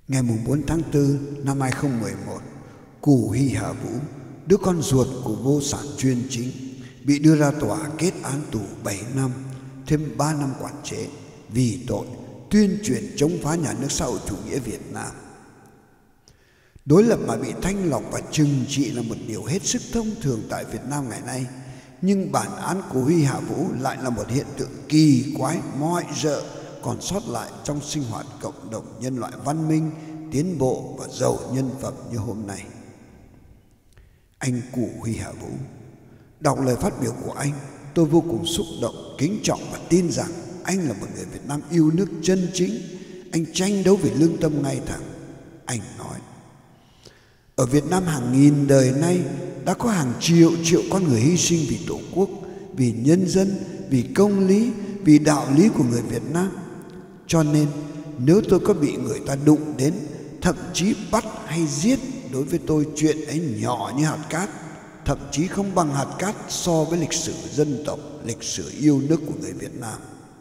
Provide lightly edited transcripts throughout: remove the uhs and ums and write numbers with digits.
Ngày 4 tháng 4 năm 2011, Cù Huy Hà Vũ, đứa con ruột của vô sản chuyên chính, bị đưa ra tòa kết án tù 7 năm, thêm 3 năm quản chế vì tội tuyên truyền chống phá nhà nước xã hội chủ nghĩa Việt Nam. Đối lập mà bị thanh lọc và trừng trị là một điều hết sức thông thường tại Việt Nam ngày nay, nhưng bản án của Huy Hà Vũ lại là một hiện tượng kỳ quái mọi rợ còn sót lại trong sinh hoạt cộng đồng nhân loại văn minh, tiến bộ và giàu nhân phẩm như hôm nay. Anh Cù Huy Hà Vũ, đọc lời phát biểu của anh, tôi vô cùng xúc động, kính trọng và tin rằng anh là một người Việt Nam yêu nước chân chính. Anh tranh đấu vì lương tâm ngay thẳng. Anh nói: ở Việt Nam hàng nghìn đời nay đã có hàng triệu con người hy sinh vì Tổ quốc, vì nhân dân, vì công lý, vì đạo lý của người Việt Nam. Cho nên nếu tôi có bị người ta đụng đến, thậm chí bắt hay giết, đối với tôi chuyện ấy nhỏ như hạt cát, thậm chí không bằng hạt cát so với lịch sử dân tộc, lịch sử yêu nước của người Việt Nam.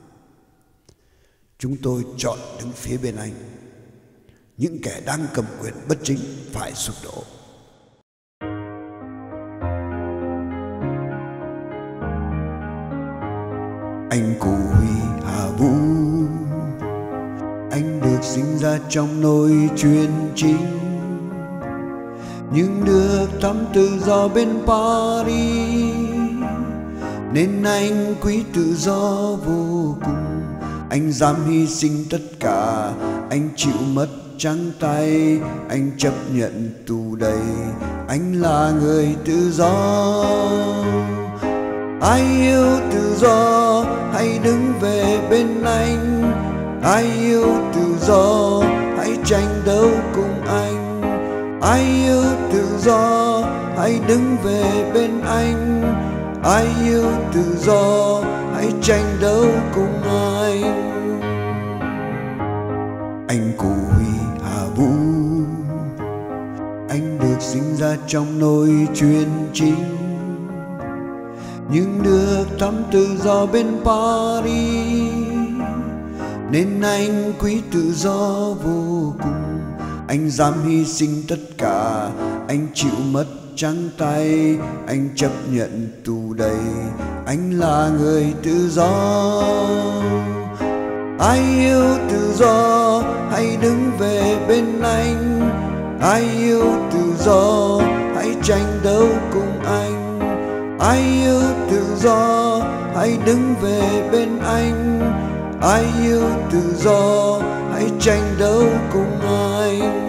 Chúng tôi chọn đứng phía bên anh. Những kẻ đang cầm quyền bất chính phải sụp đổ. Anh Cù Huy Hà Vũ, anh được sinh ra trong nôi chuyên chính, nhưng được thăm tự do bên Paris, nên anh quý tự do vô cùng. Anh dám hy sinh tất cả, anh chịu mất trắng tay, anh chấp nhận tù đầy, anh là người tự do. Ai yêu tự do hãy đứng về bên anh, ai yêu tự do hãy tranh đấu cùng anh, ai yêu tự do hãy đứng về bên anh, ai yêu tự do hãy tranh đấu cùng anh. Anh Cù Huy Hà Vũ, anh được sinh ra trong nôi chuyên chính, nhưng được thăm tự do bên Paris, nên anh quý tự do vô cùng. Anh dám hy sinh tất cả, anh chịu mất trắng tay, anh chấp nhận tù đầy, anh là người tự do. Ai yêu tự do hãy đứng về bên anh, ai yêu tự do hãy tranh đấu cùng anh, ai yêu tự do hãy đứng về bên anh, ai yêu tự do hãy tranh đấu cùng anh.